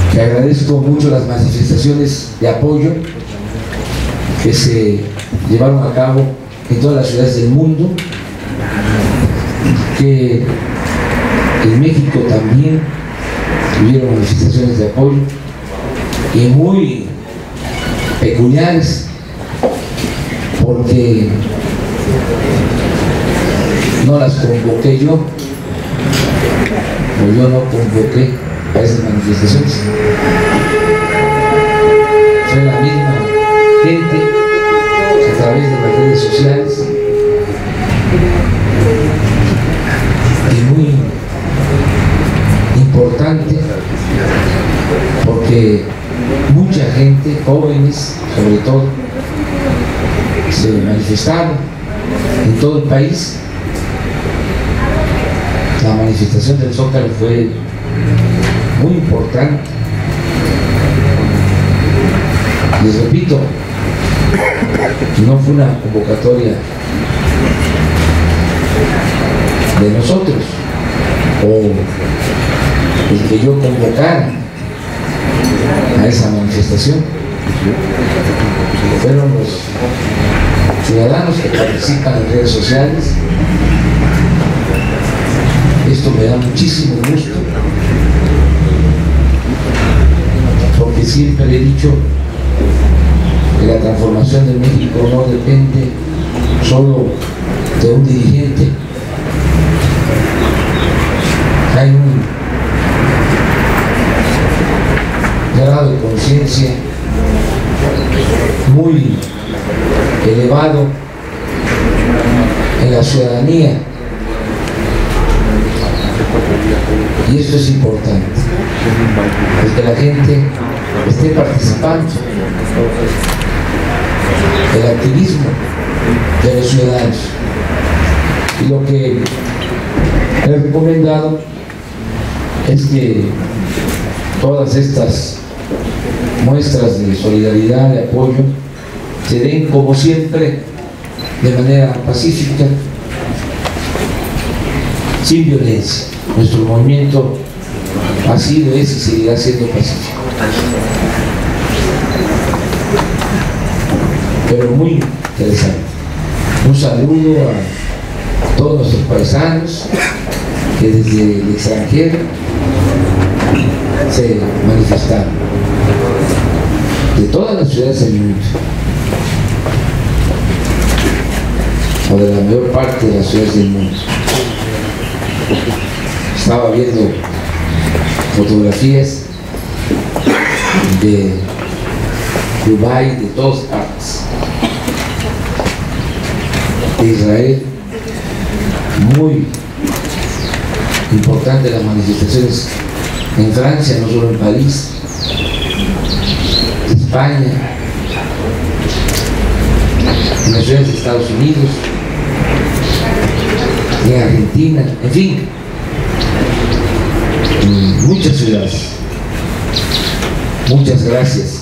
que agradezco mucho las manifestaciones de apoyo que se llevaron a cabo en todas las ciudades del mundo, que en México también tuvieron manifestaciones de apoyo y muy peculiares, porque no las convoqué yo, o yo no convoqué a esas manifestaciones. Fue la misma gente a través de las redes sociales, y muy importante porque mucha gente, jóvenes sobre todo, se manifestaron en todo el país. La manifestación del Zócalo fue muy importante. Les repito, no fue una convocatoria de nosotros o el que yo convocara a esa manifestación. Fueron los ciudadanos que participan en redes sociales. Esto me da muchísimo gusto, porque siempre he dicho que la transformación de México no depende solo de un dirigente. Hay un grado de conciencia muy elevado en la ciudadanía, y esto es importante, que la gente esté participando. El activismo de los ciudadanos, y lo que he recomendado es que todas estas muestras de solidaridad, de apoyo, se den como siempre de manera pacífica, sin violencia. Nuestro movimiento ha sido, es y seguirá siendo pacífico, pero muy interesante. Un saludo a todos nuestros paisanos que desde el extranjero se manifestaron, de todas las ciudades del mundo, o de la mayor parte de las ciudades del mundo. Estaba viendo fotografías de Dubái, de todas partes, de Israel. Muy importante las manifestaciones en Francia, no solo en París, España, en las ciudades de Estados Unidos, en Argentina, en fin, en muchas ciudades. Muchas gracias.